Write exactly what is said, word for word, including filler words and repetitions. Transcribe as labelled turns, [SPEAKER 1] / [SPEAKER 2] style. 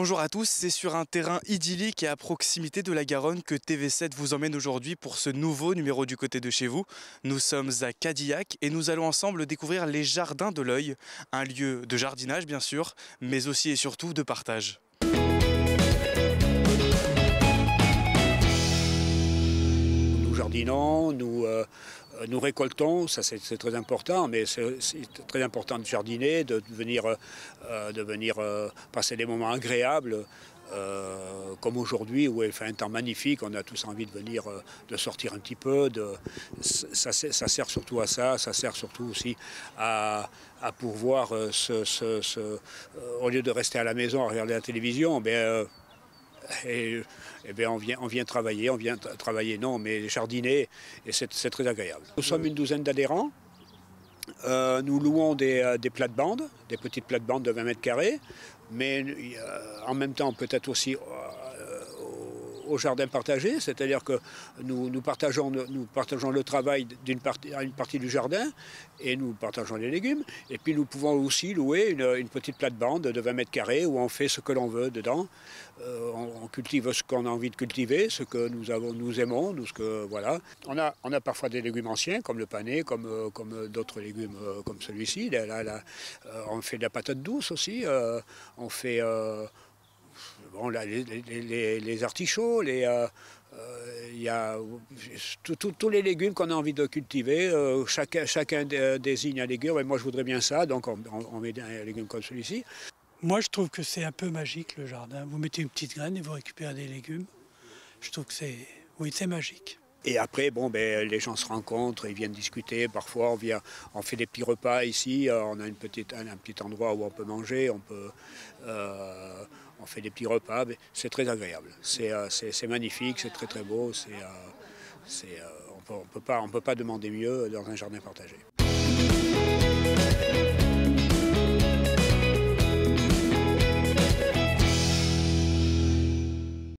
[SPEAKER 1] Bonjour à tous, c'est sur un terrain idyllique et à proximité de la Garonne que T V sept vous emmène aujourd'hui pour ce nouveau numéro du côté de chez vous. Nous sommes à Cadillac et nous allons ensemble découvrir les jardins de l'Œil, un lieu de jardinage bien sûr, mais aussi et surtout de partage.
[SPEAKER 2] Nous jardinons, nous, euh, nous récoltons, ça c'est très important, mais c'est très important de jardiner, de venir, euh, de venir euh, passer des moments agréables, euh, comme aujourd'hui où il fait un temps magnifique, on a tous envie de venir, euh, de sortir un petit peu, de, ça, ça sert surtout à ça, ça sert surtout aussi à, à pouvoir, euh, ce, ce, ce, euh, au lieu de rester à la maison à regarder la télévision, ben, euh, Et, et bien on, vient, on vient travailler, on vient travailler, non, mais jardiner, et c'est très agréable. Nous sommes une douzaine d'adhérents. Euh, nous louons des, des plates-bandes, des petites plates-bandes de vingt mètres carrés, mais euh, en même temps peut-être aussi euh, au jardin partagé, c'est-à-dire que nous, nous, partageons, nous partageons le travail d'une partie, à une partie du jardin et nous partageons les légumes. Et puis nous pouvons aussi louer une, une petite plate-bande de vingt mètres carrés où on fait ce que l'on veut dedans. Euh, on, on cultive ce qu'on a envie de cultiver, ce que nous, avons, nous aimons. Nous, ce que, voilà. on, a, on a parfois des légumes anciens comme le panais, comme, comme d'autres légumes euh, comme celui-ci. Là, là, là, euh, on fait de la patate douce aussi. Euh, on fait... Euh, Bon, là, les, les, les, les artichauts, il euh, euh, y a tous les légumes qu'on a envie de cultiver. Euh, chacun, chacun désigne un légume. Et moi, je voudrais bien ça, donc on, on met un légume comme celui-ci.
[SPEAKER 3] Moi, je trouve que c'est un peu magique, le jardin. Vous mettez une petite graine et vous récupérez des légumes. Je trouve que c'est... Oui, c'est magique.
[SPEAKER 2] Et après, bon, ben, les gens se rencontrent, ils viennent discuter. Parfois, on, vient, on fait des petits repas ici. On a une petite, un, un petit endroit où on peut manger. On, peut, euh, on fait des petits repas. C'est très agréable. C'est euh, magnifique, c'est très très beau. Euh, euh, on peut, ne peut pas demander mieux dans un jardin partagé.